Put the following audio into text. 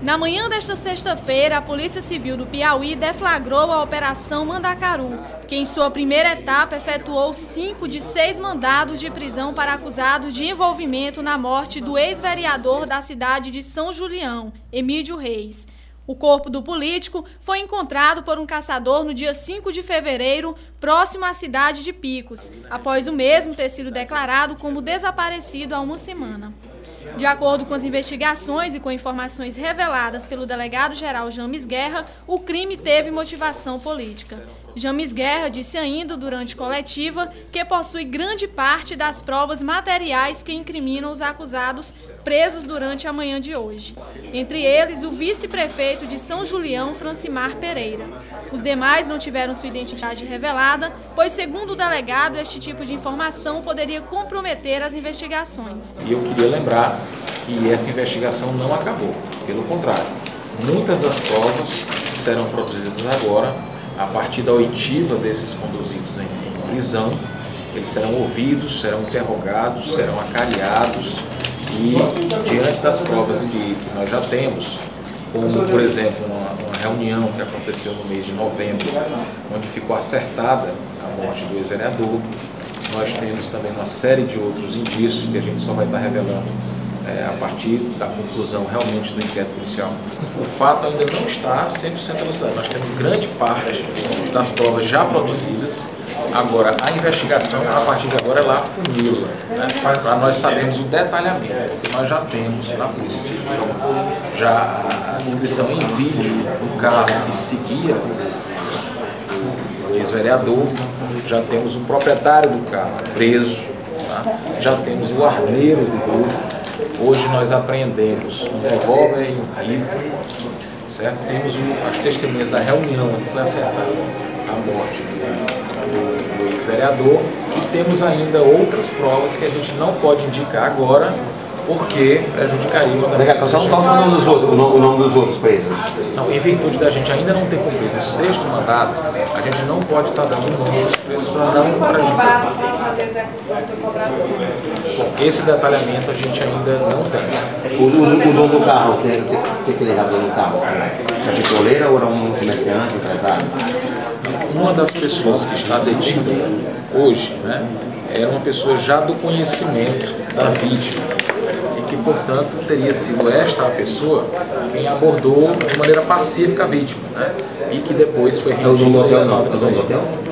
Na manhã desta sexta-feira, a Polícia Civil do Piauí deflagrou a Operação Mandacaru, que em sua primeira etapa efetuou 5 de 6 mandados de prisão para acusados de envolvimento na morte do ex-vereador da cidade de São Julião, Emídio Reis. O corpo do político foi encontrado por um caçador no dia 5 de fevereiro, próximo à cidade de Picos, após o mesmo ter sido declarado como desaparecido há uma semana. De acordo com as investigações e com informações reveladas pelo delegado-geral James Guerra, o crime teve motivação política. James Guerra disse ainda, durante coletiva, que possui grande parte das provas materiais que incriminam os acusados presos durante a manhã de hoje. Entre eles, o vice-prefeito de São Julião, Francimar Pereira. Os demais não tiveram sua identidade revelada, pois, segundo o delegado, este tipo de informação poderia comprometer as investigações. E eu queria lembrar que essa investigação não acabou, pelo contrário. Muitas das provas serão produzidas agora, a partir da oitiva desses conduzidos em prisão. Eles serão ouvidos, serão interrogados, serão acariados e, diante das provas que nós já temos, como, por exemplo, uma reunião que aconteceu no mês de novembro, onde ficou acertada a morte do ex-vereador, nós temos também uma série de outros indícios que a gente só vai estar revelando a partir da conclusão realmente do inquérito policial. O fato ainda não está 100% elucidado. Nós temos grande parte das provas já produzidas. Agora, a investigação, a partir de agora, ela afunila, né? Para nós sabermos o detalhamento, que nós já temos na Polícia Civil, já a descrição em vídeo do carro que seguia o ex-vereador, já temos o proprietário do carro preso, tá? Já temos o armeiro do grupo. Hoje nós apreendemos um revólver e um rifle, certo? Temos as testemunhas da reunião onde foi acertada a morte do ex-vereador e temos ainda outras provas que a gente não pode indicar agora porque prejudicaria o andamento. Só o nome dos outros presos. Não, em virtude da gente ainda não ter cumprido o 6º mandato, a gente não pode estar dando o nome dos presos para não prejudicar. Esse detalhamento a gente ainda não tem. O dono do carro, o que ele era dono do carro? Era pistoleira ou era um comerciante, empresário? Uma das pessoas que está detida hoje, né, era uma pessoa já do conhecimento da vítima e que, portanto, teria sido esta a pessoa quem abordou de maneira pacífica a vítima, né, e que depois foi rendida. É o dono do hotel, não? É o dono do hotel?